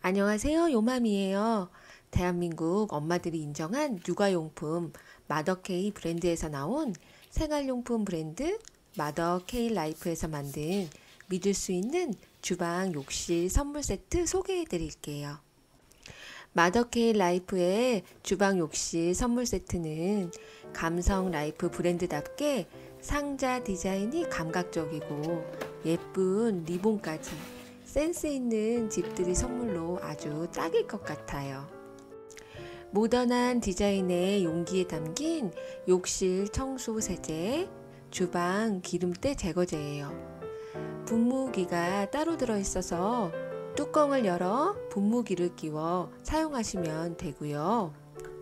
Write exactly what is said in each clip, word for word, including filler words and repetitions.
안녕하세요, 요맘이에요. 대한민국 엄마들이 인정한 육아용품 마더케이 브랜드에서 나온 생활용품 브랜드 마더케이 라이프에서 만든 믿을 수 있는 주방 욕실 선물 세트 소개해 드릴게요. 마더케이 라이프의 주방 욕실 선물 세트는 감성 라이프 브랜드답게 상자 디자인이 감각적이고 예쁜 리본까지 센스 있는 집들이 선물로 아주 딱일 것 같아요. 모던한 디자인의 용기에 담긴 욕실 청소 세제, 주방 기름때 제거제예요. 분무기가 따로 들어있어서 뚜껑을 열어 분무기를 끼워 사용하시면 되고요.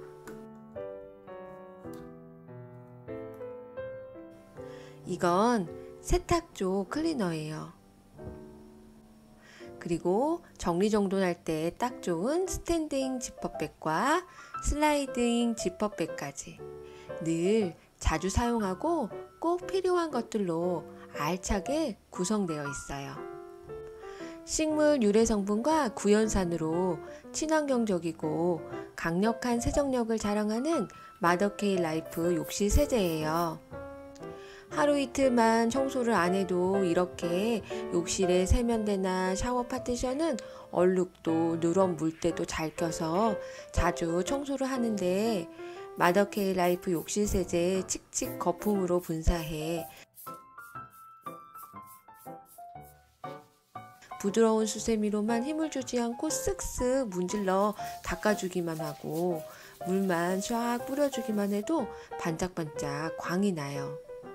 이건 세탁조 클리너예요. 그리고 정리정돈할 때 딱 좋은 스탠딩 지퍼백과 슬라이딩 지퍼백까지 늘 자주 사용하고 꼭 필요한 것들로 알차게 구성되어 있어요. 식물 유래 성분과 구연산으로 친환경적이고 강력한 세정력을 자랑하는 마더케이 라이프 욕실 세제예요. 하루 이틀만 청소를 안 해도 이렇게 욕실의 세면대나 샤워 파티션은 얼룩도 누런 물때도 잘 껴서 자주 청소를 하는데 마더케이 라이프 욕실 세제 칙칙 거품으로 분사해 부드러운 수세미로만 힘을 주지 않고 쓱쓱 문질러 닦아주기만 하고 물만 쫙 뿌려주기만 해도 반짝반짝 광이 나요.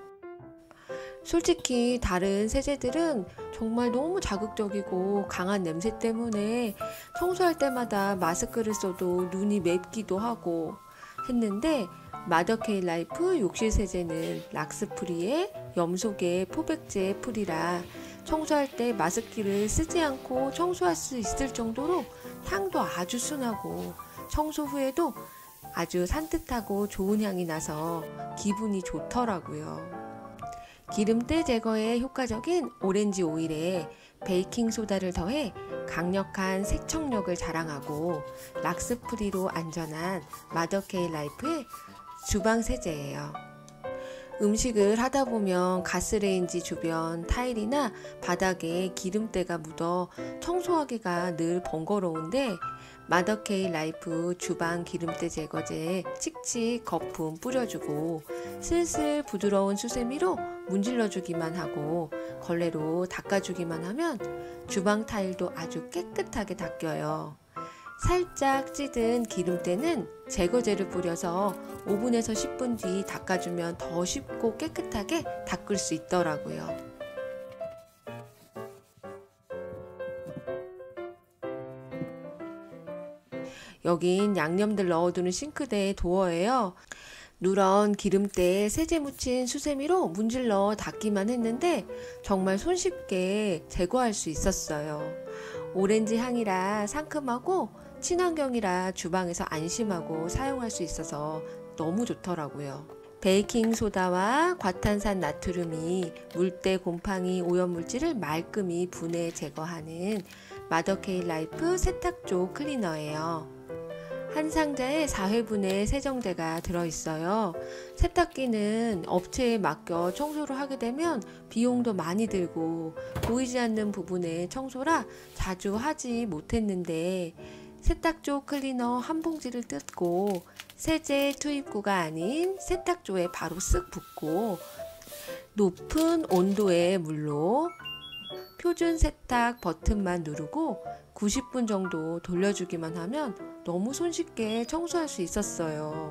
솔직히 다른 세제들은 정말 너무 자극적이고 강한 냄새 때문에 청소할 때마다 마스크를 써도 눈이 맵기도 하고 했는데 마더케이 라이프 욕실 세제는 락스프리에 염소계 포백제 풀이라 청소할 때 마스크를 쓰지 않고 청소할 수 있을 정도로 향도 아주 순하고 청소 후에도 아주 산뜻하고 좋은 향이 나서 기분이 좋더라고요. 기름때 제거에 효과적인 오렌지 오일에 베이킹 소다를 더해 강력한 세척력을 자랑하고 락스프리로 안전한 마더케이 라이프의 주방 세제예요. 음식을 하다 보면 가스레인지 주변 타일이나 바닥에 기름때가 묻어 청소하기가 늘 번거로운데 마더케이 라이프 주방 기름때 제거제에 칙칙 거품 뿌려주고 슬슬 부드러운 수세미로 문질러주기만 하고 걸레로 닦아주기만 하면 주방 타일도 아주 깨끗하게 닦여요. 살짝 찌든 기름때는 제거제를 뿌려서 오 분에서 십 분 뒤 닦아주면 더 쉽고 깨끗하게 닦을 수 있더라고요. 여긴 양념들 넣어두는 싱크대의 도어예요. 누런 기름때에 세제 묻힌 수세미로 문질러 닦기만 했는데 정말 손쉽게 제거할 수 있었어요. 오렌지 향이라 상큼하고 친환경이라 주방에서 안심하고 사용할 수 있어서 너무 좋더라고요. 베이킹 소다와 과탄산 나트륨이 물때 곰팡이 오염물질을 말끔히 분해 제거하는 마더케이 라이프 세탁조 클리너예요. 한 상자에 사 회분의 세정제가 들어있어요. 세탁기는 업체에 맡겨 청소를 하게 되면 비용도 많이 들고 보이지 않는 부분의 청소라 자주 하지 못했는데 세탁조 클리너 한 봉지를 뜯고 세제 투입구가 아닌 세탁조에 바로 쓱 붓고 높은 온도의 물로 표준 세탁 버튼만 누르고 구십 분 정도 돌려주기만 하면 너무 손쉽게 청소할 수 있었어요.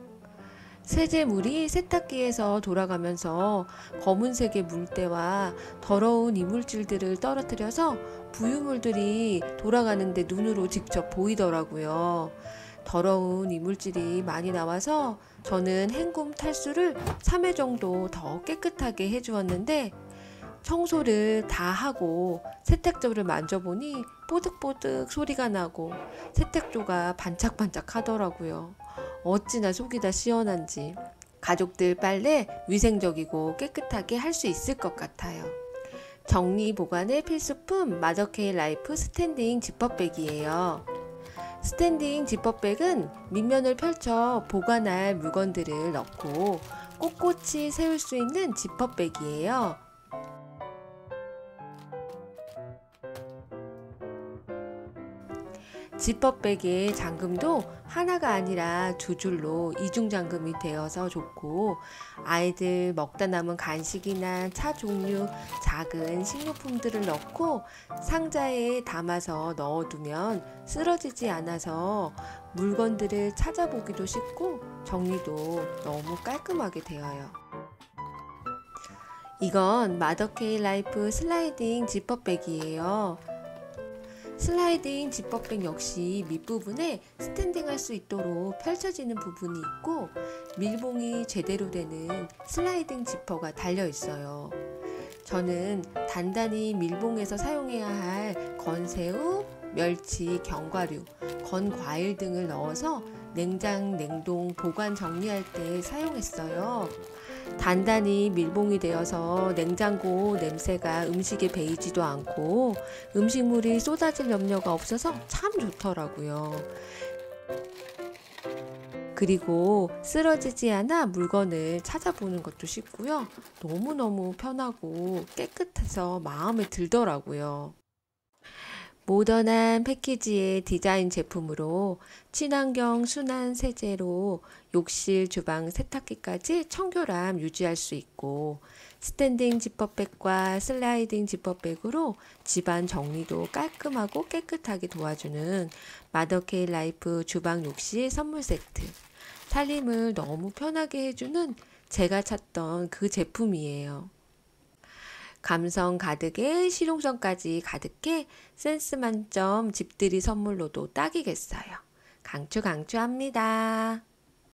세제물이 세탁기에서 돌아가면서 검은색의 물때와 더러운 이물질들을 떨어뜨려서 부유물들이 돌아가는데 눈으로 직접 보이더라고요. 더러운 이물질이 많이 나와서 저는 헹굼 탈수를 삼 회 정도 더 깨끗하게 해주었는데 청소를 다 하고 세탁조를 만져보니 뽀득뽀득 소리가 나고 세탁조가 반짝반짝 하더라고요. 어찌나 속이 다 시원한지 가족들 빨래 위생적이고 깨끗하게 할 수 있을 것 같아요. 정리 보관의 필수품 마더케일 라이프 스탠딩 지퍼백이에요. 스탠딩 지퍼백은 밑면을 펼쳐 보관할 물건들을 넣고 꼿꼿이 세울 수 있는 지퍼백이에요. 지퍼백의 잠금도 하나가 아니라 두 줄로 이중 잠금이 되어서 좋고, 아이들 먹다 남은 간식이나 차 종류, 작은 식료품들을 넣고 상자에 담아서 넣어두면 쓰러지지 않아서 물건들을 찾아보기도 쉽고 정리도 너무 깔끔하게 되어요. 이건 마더케일 라이프 슬라이딩 지퍼백이에요. 슬라이딩 지퍼백 역시 밑부분에 스탠딩 할 수 있도록 펼쳐지는 부분이 있고 밀봉이 제대로 되는 슬라이딩 지퍼가 달려 있어요. 저는 단단히 밀봉해서 사용해야 할 건새우, 멸치, 견과류, 건과일 등을 넣어서 냉장, 냉동, 보관 정리할 때 사용했어요. 단단히 밀봉이 되어서 냉장고 냄새가 음식에 배이지도 않고 음식물이 쏟아질 염려가 없어서 참 좋더라고요. 그리고 쓰러지지 않아 물건을 찾아보는 것도 쉽고요. 너무너무 편하고 깨끗해서 마음에 들더라고요. 모던한 패키지의 디자인 제품으로 친환경 순환 세제로 욕실, 주방, 세탁기까지 청결함 유지할 수 있고, 스탠딩 지퍼백과 슬라이딩 지퍼백으로 집안 정리도 깔끔하고 깨끗하게 도와주는 마더케일 라이프 주방 욕실 선물 세트. 살림을 너무 편하게 해주는 제가 찾던 그 제품이에요. 감성 가득에 실용성까지 가득해 센스 만점 집들이 선물로도 딱이겠어요. 강추 강추합니다.